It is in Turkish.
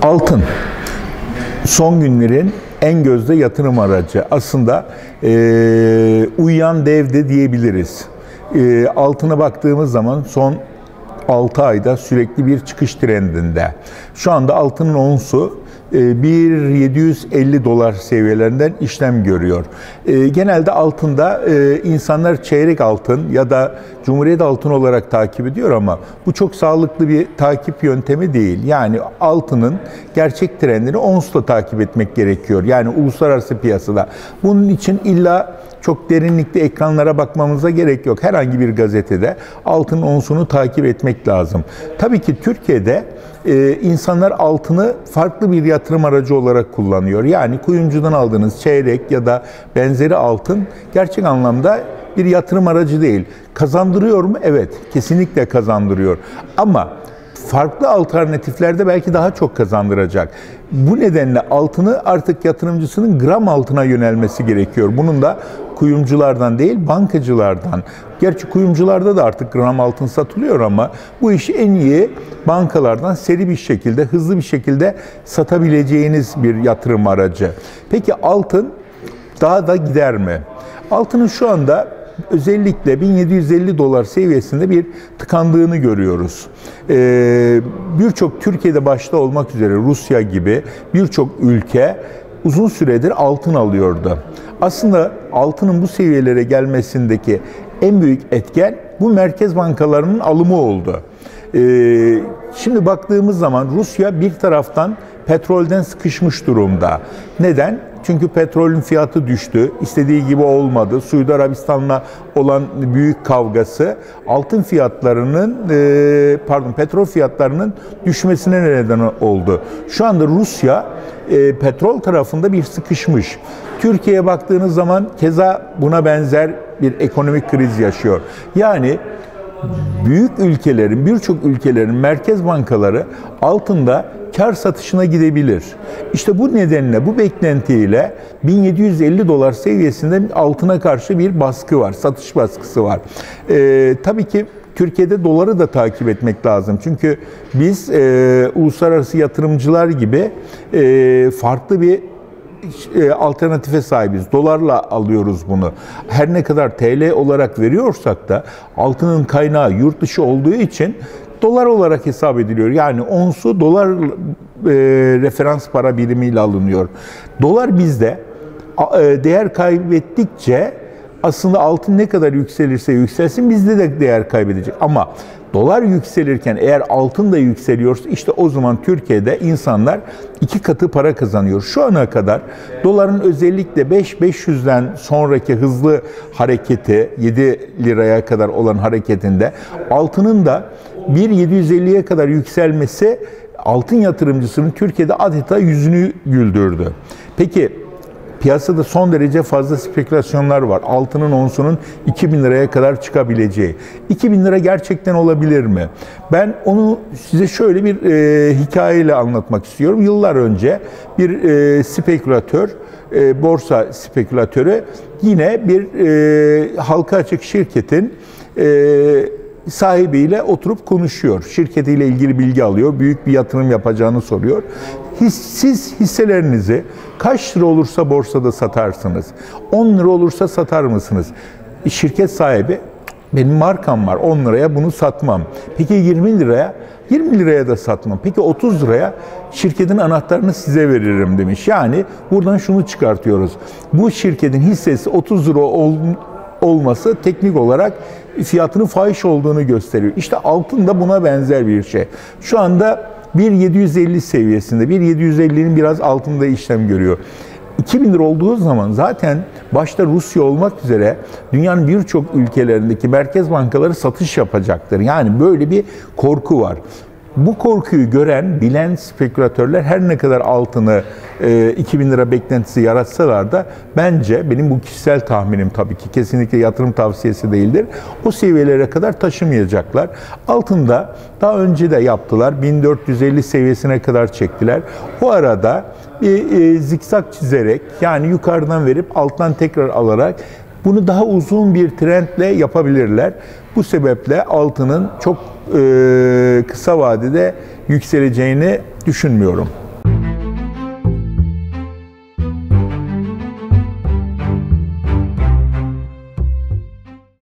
Altın, son günlerin en gözde yatırım aracı. Aslında uyuyan dev de diyebiliriz. Altına baktığımız zaman son 6 ayda sürekli bir çıkış trendinde. Şu anda altının onsu 1.750 dolar seviyelerinden işlem görüyor. Genelde altında insanlar çeyrek altın ya da Cumhuriyet altın olarak takip ediyor ama bu çok sağlıklı bir takip yöntemi değil. Yani altının gerçek trendini onsla takip etmek gerekiyor. Yani uluslararası piyasada. Bunun için illa çok derinlikli ekranlara bakmamıza gerek yok. Herhangi bir gazetede altının onsunu takip etmek lazım. Tabii ki Türkiye'de insanlar altını farklı bir yatırım aracı olarak kullanıyor. Yani kuyumcudan aldığınız çeyrek ya da benzeri altın gerçek anlamda bir yatırım aracı değil. Kazandırıyor mu? Evet, kesinlikle kazandırıyor. Ama farklı alternatiflerde belki daha çok kazandıracak. Bu nedenle altını artık yatırımcısının gram altına yönelmesi gerekiyor. Bunun da kuyumculardan değil, bankacılardan. Gerçi kuyumcularda da artık gram altın satılıyor ama bu işi en iyi bankalardan seri bir şekilde, hızlı bir şekilde satabileceğiniz bir yatırım aracı. Peki altın daha da gider mi? Altının şu anda özellikle 1750 dolar seviyesinde bir tıkandığını görüyoruz. Birçok Türkiye'de başta olmak üzere Rusya gibi birçok ülke uzun süredir altın alıyordu. Aslında altının bu seviyelere gelmesindeki en büyük etken bu merkez bankalarının alımı oldu. Şimdi baktığımız zaman Rusya bir taraftan petrolden sıkışmış durumda. Neden? Çünkü petrolün fiyatı düştü, istediği gibi olmadı. Suudi Arabistan'la olan büyük kavgası altın fiyatlarının, petrol fiyatlarının düşmesine neden oldu. Şu anda Rusya petrol tarafında bir sıkışmış. Türkiye'ye baktığınız zaman keza buna benzer bir ekonomik kriz yaşıyor. Yani büyük ülkelerin, birçok ülkelerin merkez bankaları altında kar satışına gidebilir. İşte bu nedenle, bu beklentiyle 1750 dolar seviyesinde altına karşı bir baskı var, satış baskısı var. Tabii ki Türkiye'de doları da takip etmek lazım. Çünkü biz uluslararası yatırımcılar gibi farklı bir alternatife sahibiz. Dolarla alıyoruz bunu. Her ne kadar TL olarak veriyorsak da altının kaynağı yurt dışı olduğu için dolar olarak hesap ediliyor. Yani onsu dolar referans para birimiyle alınıyor. Dolar bizde değer kaybettikçe aslında altın ne kadar yükselirse yükselsin bizde de değer kaybedecek. Ama dolar yükselirken eğer altın da yükseliyorsa işte o zaman Türkiye'de insanlar 2 katı para kazanıyor. Şu ana kadar doların özellikle 5.500'den sonraki hızlı hareketi 7 liraya kadar olan hareketinde altının da 1.750'ye kadar yükselmesi altın yatırımcısının Türkiye'de adeta yüzünü güldürdü. Peki piyasada son derece fazla spekülasyonlar var. Altının onsunun 2000 liraya kadar çıkabileceği. 2000 lira gerçekten olabilir mi? Ben onu size şöyle bir hikayeyle anlatmak istiyorum. Yıllar önce bir spekülatör, borsa spekülatörü yine bir halka açık şirketin sahibiyle oturup konuşuyor. Şirketiyle ilgili bilgi alıyor. Büyük bir yatırım yapacağını soruyor. Siz hisselerinizi kaç lira olursa borsada satarsınız? 10 lira olursa satar mısınız? Şirket sahibi, benim markam var 10 liraya bunu satmam. Peki 20 liraya? 20 liraya da satmam. Peki 30 liraya? Şirketin anahtarını size veririm demiş. Yani buradan şunu çıkartıyoruz. Bu şirketin hissesi 30 lira olması teknik olarak fiyatının fahiş olduğunu gösteriyor. İşte altın da buna benzer bir şey. Şu anda 1.750 seviyesinde, 1.750'nin biraz altında işlem görüyor. 2000 lira olduğu zaman zaten başta Rusya olmak üzere dünyanın birçok ülkelerindeki merkez bankaları satış yapacaktır. Yani böyle bir korku var. Bu korkuyu gören, bilen spekülatörler her ne kadar altını 2000 lira beklentisi yaratsalar da bence, benim bu kişisel tahminim tabii ki kesinlikle yatırım tavsiyesi değildir, o seviyelere kadar taşımayacaklar. Altında daha önce de yaptılar, 1450 seviyesine kadar çektiler. O arada bir zikzak çizerek, yani yukarıdan verip alttan tekrar alarak bunu daha uzun bir trendle yapabilirler. Bu sebeple altının çok kısa vadede yükseleceğini düşünmüyorum.